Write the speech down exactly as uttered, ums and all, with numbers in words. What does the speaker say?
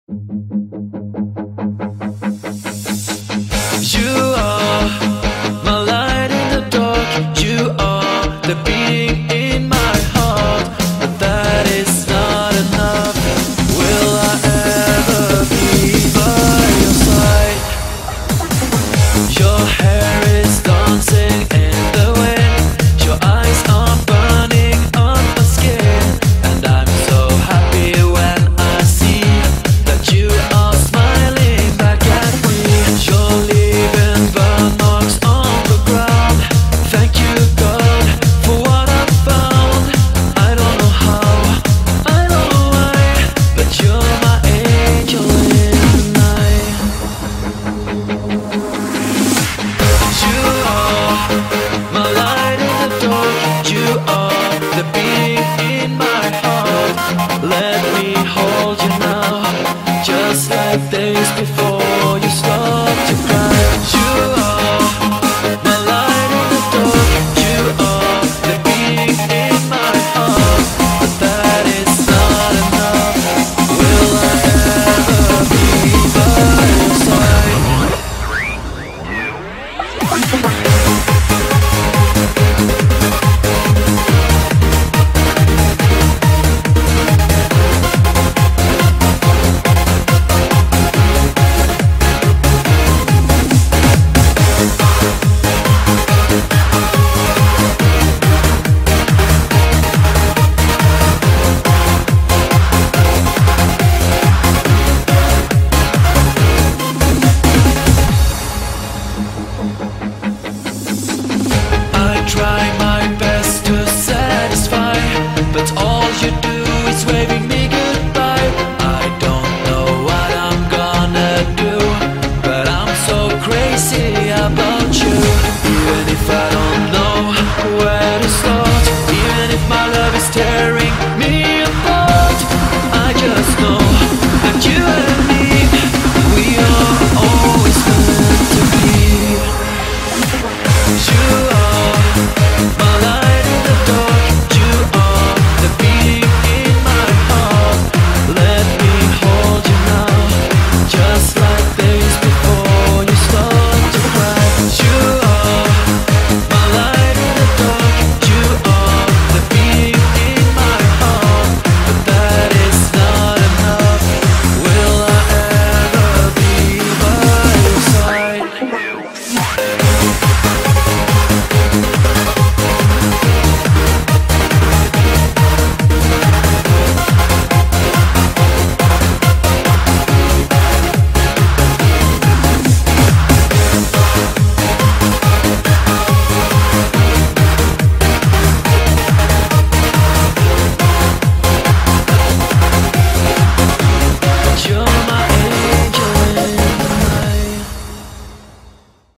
You are my light in the dark. You are the beating in my heart. But that is not enough. Will I ever be by your side? Your hair is dancing in the wind. Your eyes are burning on my skin. And I'm so happy when I see that you are smiling back at me. You're leaving burn marks on the ground. Thank you, God, for what I found. I don't know how, I don't know why, but you're my angel in the night. You are my light in the dark. You are